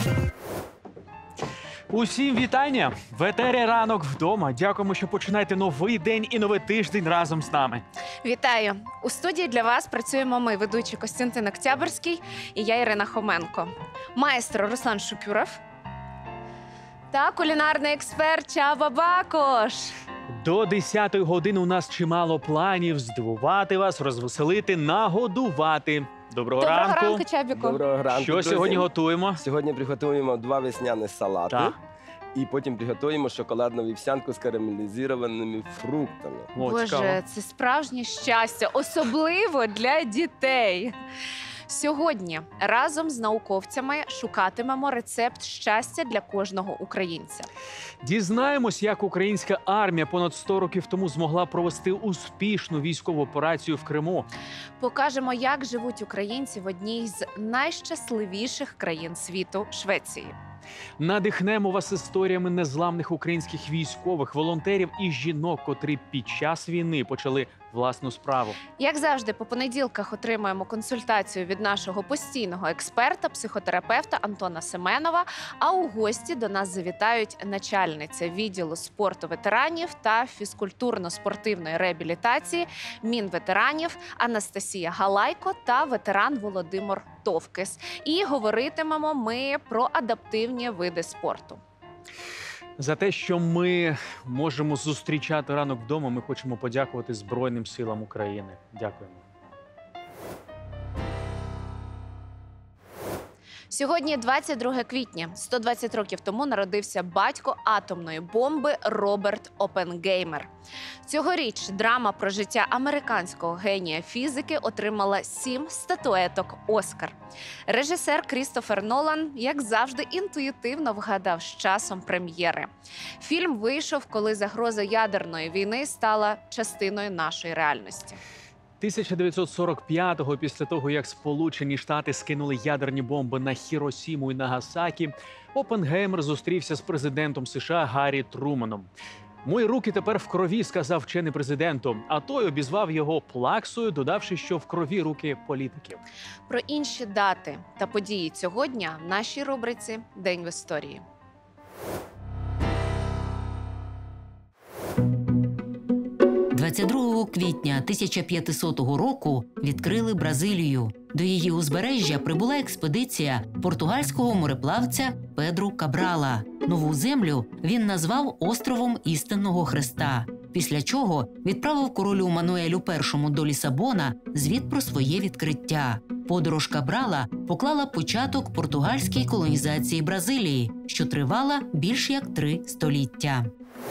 Усім вітання! В етері «Ранок вдома». Дякуємо, що починаєте новий день і новий тиждень разом з нами. Вітаю! У студії для вас працюємо ми, ведучий Костянтин Октябрьський і я, Ірина Хоменко. Майстер Руслан Шукюров та кулінарний експерт Чаба Бакош. До 10-ї години у нас чимало планів здивувати вас, розвеселити, нагодувати. Доброго ранку, Чабіку. Доброго ранку, Що друзі. сьогодні готуємо? Сьогодні приготуємо 2 весняні салати. Так. І потім приготуємо шоколадну вівсянку з карамелізованими фруктами. О, цікаво. Боже, це справжнє щастя, особливо для дітей. Сьогодні разом з науковцями шукатимемо рецепт щастя для кожного українця. Дізнаємось, як українська армія понад 100 років тому змогла провести успішну військову операцію в Криму. Покажемо, як живуть українці в одній з найщасливіших країн світу – Швеції. Надихнемо вас історіями незламних українських військових, волонтерів і жінок, котрі під час війни почали власну справу. Як завжди, по понеділках отримуємо консультацію від нашого постійного експерта, психотерапевта Антона Семенова, а у гості до нас завітають начальниця відділу спорту ветеранів та фізкультурно-спортивної реабілітації Мінветеранів Анастасія Галайко та ветеран Володимир Товкис. І говоритимемо ми про адаптивні види спорту. За те, що ми можемо зустрічати ранок вдома, ми хочемо подякувати Збройним силам України. Дякуємо. Сьогодні 22 квітня. 120 років тому народився батько атомної бомби Роберт Опенгеймер. Цьогоріч драма про життя американського генія фізики отримала 7 статуеток «Оскар». Режисер Крістофер Нолан, як завжди, інтуїтивно вгадав з часом прем'єри. Фільм вийшов, коли загроза ядерної війни стала частиною нашої реальності. 1945-го, після того, як Сполучені Штати скинули ядерні бомби на Хіросіму і Нагасакі, Опенгеймер зустрівся з президентом США Гаррі Труманом. «Мої руки тепер в крові», – сказав вчений президенту, а той обізвав його плаксою, додавши, що в крові руки політиків. Про інші дати та події цього дня в нашій рубриці «День в історії». 22 квітня 1500 року відкрили Бразилію. До її узбережжя прибула експедиція португальського мореплавця Педру Кабрала. Нову землю він назвав островом Істинного Хреста, після чого відправив королю Мануелю І до Лісабона звіт про своє відкриття. Подорож Кабрала поклала початок португальській колонізації Бразилії, що тривала більш як 3 століття.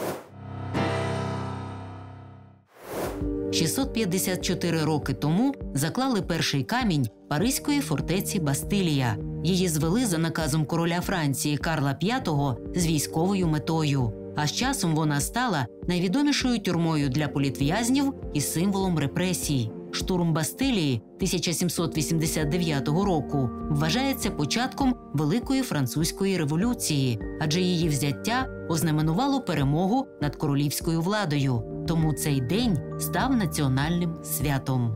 654 роки тому заклали перший камінь паризької фортеці Бастилія. Її звели за наказом короля Франції Карла V з військовою метою. А з часом вона стала найвідомішою тюрмою для політв'язнів і символом репресій. Штурм Бастилії 1789 року вважається початком Великої французької революції, адже її взяття ознаменувало перемогу над королівською владою. Тому цей день став національним святом.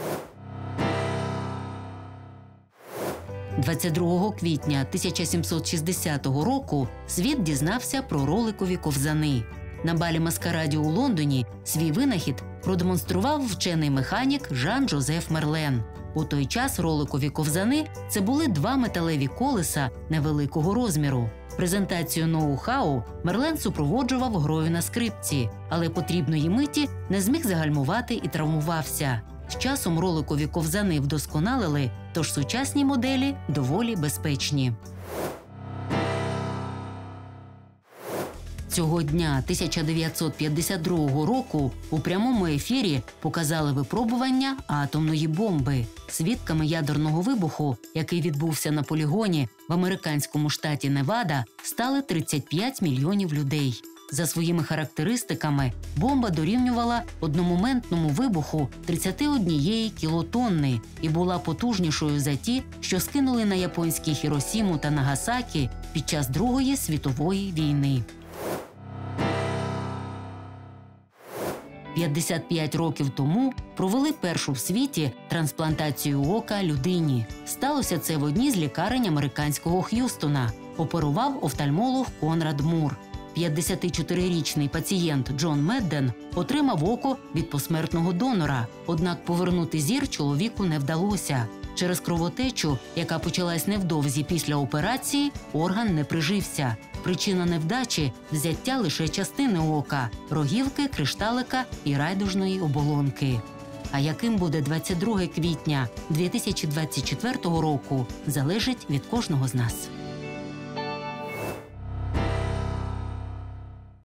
22 квітня 1760 року світ дізнався про роликові ковзани. На балі-маскараді у Лондоні свій винахід продемонстрував вчений механік Жан-Жозеф Мерлен. У той час роликові ковзани – це були 2 металеві колеса невеликого розміру. Презентацію ноу-хау Мерлен супроводжував грою на скрипці, але потрібної миті не зміг загальмувати і травмувався. З часом роликові ковзани вдосконалили, тож сучасні моделі доволі безпечні. Цього дня 1952 року у прямому ефірі показали випробування атомної бомби. Свідками ядерного вибуху, який відбувся на полігоні в американському штаті Невада, стали 35 мільйонів людей. За своїми характеристиками, бомба дорівнювала одномоментному вибуху 31 кілотонни і була потужнішою за ті, що скинули на японські Хіросіму та Нагасакі під час Другої світової війни. 55 років тому провели першу в світі трансплантацію ока людині. Сталося це в одній з лікарень американського Х'юстона. Оперував офтальмолог Конрад Мур. 54-річний пацієнт Джон Медден отримав око від посмертного донора, однак повернути зір чоловіку не вдалося. Через кровотечу, яка почалась невдовзі після операції, орган не прижився. Причина невдачі – взяття лише частини ока – рогівки, кришталика і райдужної оболонки. А яким буде 22 квітня 2024 року, залежить від кожного з нас.